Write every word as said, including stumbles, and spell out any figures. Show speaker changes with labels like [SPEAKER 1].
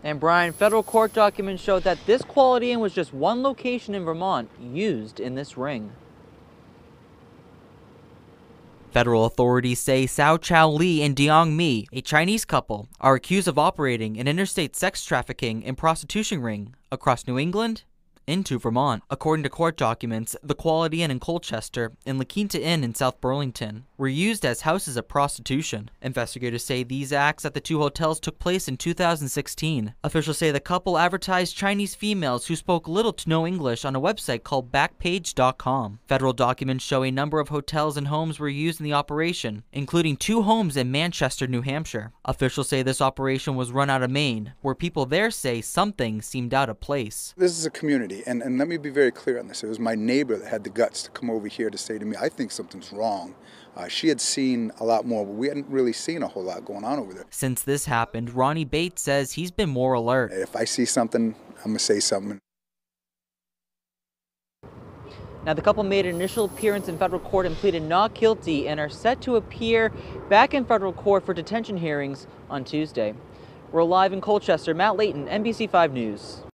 [SPEAKER 1] And Brian, federal court documents show that this quality inn was just one location in Vermont used in this ring. Federal authorities say Sao Chow Lee and Deong Mi, a Chinese couple, are accused of operating an interstate sex trafficking and prostitution ring across New England into Vermont. According to court documents, the Quality Inn in Colchester and La Quinta Inn in South Burlington were used as houses of prostitution. Investigators say these acts at the two hotels took place in two thousand sixteen. Officials say the couple advertised Chinese females who spoke little to no English on a website called backpage dot com. Federal documents show a number of hotels and homes were used in the operation, including two homes in Manchester, New Hampshire. Officials say this operation was run out of Maine, where people there say something seemed out of place.
[SPEAKER 2] This is a community. And, and let me be very clear on this. It was my neighbor that had the guts to come over here to say to me, I think something's wrong. Uh, she had seen a lot more, but we hadn't really seen a whole lot going on over there.
[SPEAKER 1] Since this happened, Ronnie Bates says he's been more alert.
[SPEAKER 2] If I see something, I'm going to say something.
[SPEAKER 1] Now, the couple made an initial appearance in federal court and pleaded not guilty and are set to appear back in federal court for detention hearings on Tuesday. We're live in Colchester. Matt Layton, N B C five News.